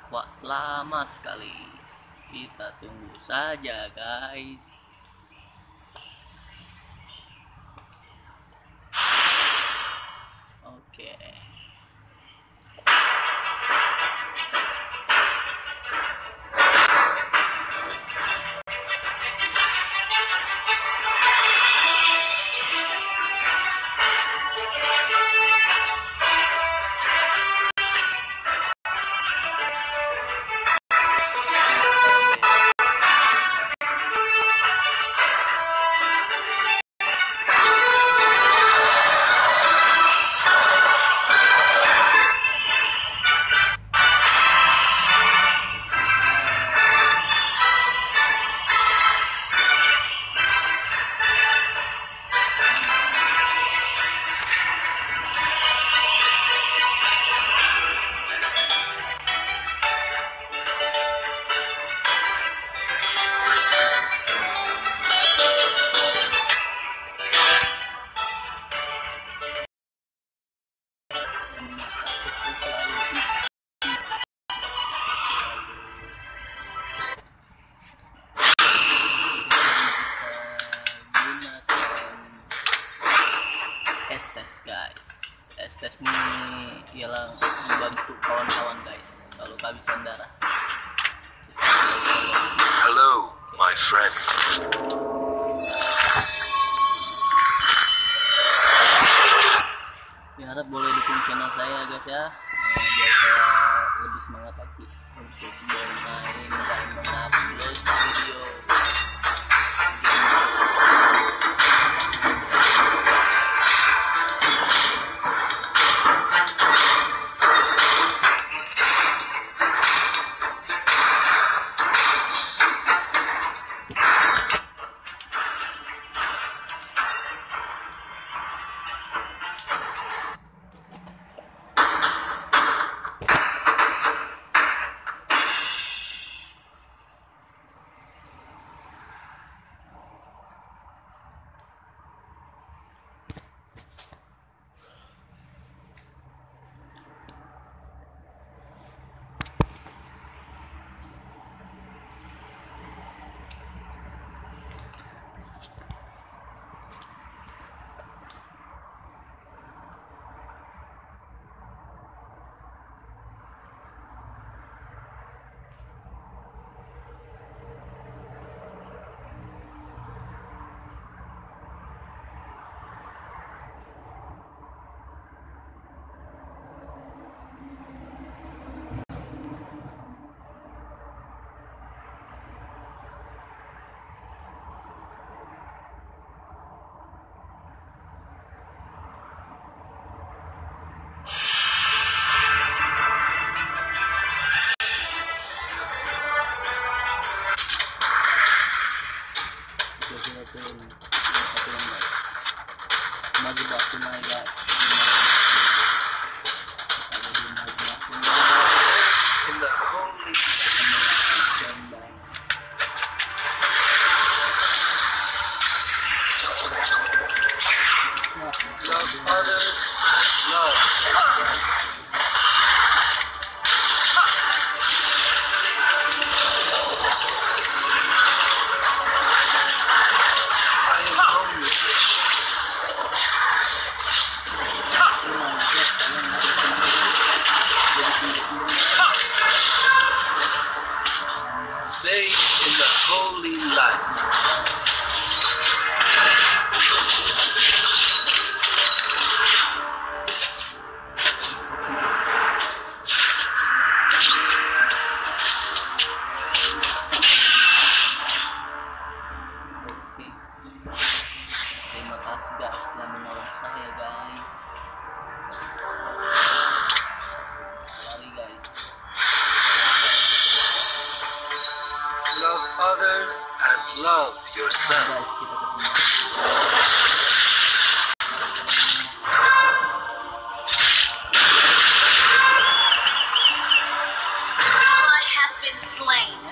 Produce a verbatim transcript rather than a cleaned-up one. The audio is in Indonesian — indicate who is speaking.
Speaker 1: Wah, lama sekali. Kita tunggu saja, guys. Oke. Estes guys, estes nih ialah membantu kawan-kawan guys kalau kehabisan darah.
Speaker 2: Hello, my friend.
Speaker 1: Diharap boleh dukung channel saya guys ya, nah, biar saya lebih semangat lagi untuk bermain dan mengupload video. Maju batu naga.
Speaker 2: In the holy love others, love yourself. I am homeless. Bathe in the holy light.
Speaker 1: Oke. Terima kasih guys telah menolong saya guys. Lari guys.
Speaker 2: Love others as love yourself.
Speaker 1: Guys, kita ketemu.
Speaker 3: Ally has been slain.